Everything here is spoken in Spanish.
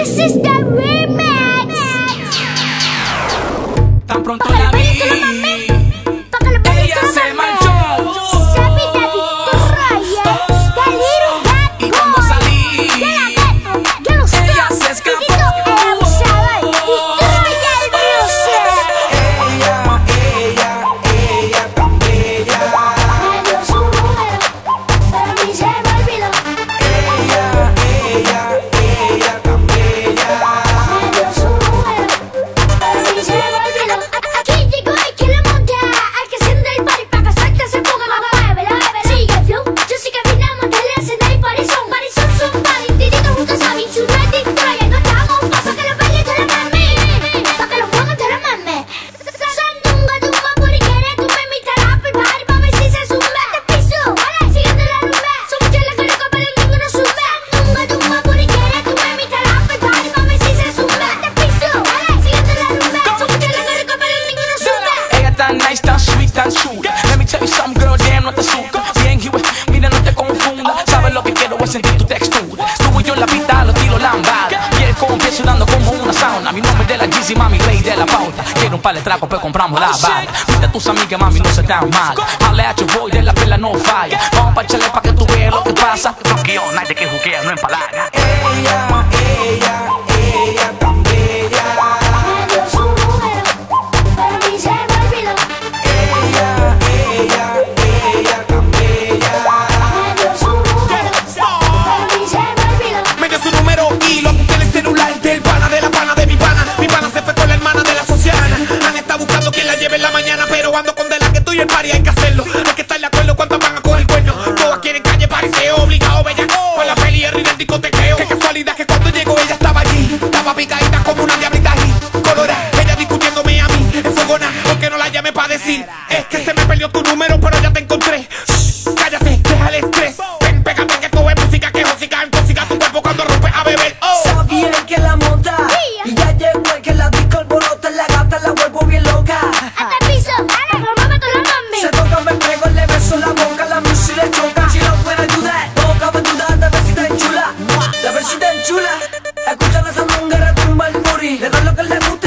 This is the remix. Tan pronto la vi, ella se marchó. Y cuando salí, ella se escapó. Ella tan bella. Me dio su número, pero a mí se me olvidó. Ella tan bella. Me dio su número, pero a mí se me olvidó. Aquí llegó el que la monta, al que enciende el party pa' que suelte se ponga más muévela. Sigue el flow, yo sí que vine a montarle a encender el party son party, tititos juntos a mí, su red y Troya. No estamos paso que los bailes te la mame, pa' que los muevan te la mame. Sandunga, tumba, puriquere, tú me invitarás pa' el party pa' ver si se zumba. Te piso, siguiendo la rumba, son muchas las que recopan el ninguno zumba. Sandunga, tumba, puriquere, tú me invitarás pa' el party pa' ver si se zumba. Te piso, siguiendo la rumba, son muchas las que recopan el ninguno zumba. Ella tan nice, tan sweet, tan chula. Let me tell you something, girl, damn, no te asusta. Bien, mira, no te confunda. Sabes lo que quiero es sentir tu textura. Tú y yo en la pista, los tiro lambada. Y el compi sudando como una sauna. Mi nombre es de la Jeezy, mami, rey de la pauta. Quiero un par de trapos, pues compramos la barra. Viste a tus amigas, mami, no se tan mal. Hale a tu boy, de la pela no falla. Vamos pa' echarle pa' que tú veas lo que pasa. Funky all night, de que juguea, no empalaga. Ella tan bella. Me dio su número, pero a mí se me olvidó. Ella tan bella. Me dio su número, pero a mí se me olvidó. Me dio su número y lo apunté en el celular del pana de la pana de mi pana. Mi pana se fue con la hermana de la sociana. Han estado buscando quien la lleve en la mañana, pero ando con de la que tú y el party hay que hacerlo. Hay que estar de acuerdo cuántas van a coger el cuerno. Todas quieren calle, pariseo, obligado, bella. Con la peli y el discotequeo. Qué casualidad que cuando llegó ella estaba allí. Estaba picadita como una diablita allí. Colorada, ella discutiéndome a mí. Enfogona, porque no la llamé pa' decir. Es que se me perdió tu número, pero ya te encontré. Shh, cállate, deja el estrés. Ven, pégate que coge música que josica, encosica tu cuerpo cuando rompe a beber. Oh. Sabía el que la monta y ya llegó el que la disco alborota. La gata la vuelvo bien loca. Hasta el piso, romame con la mami. Se toca, me pego, le beso la boca. La music le choca. Si no puede ayudar, no cabe duda. La versita en chula, la versita en chula. Escucha la sandunga, retumba el booty. Le da lo que le gusta.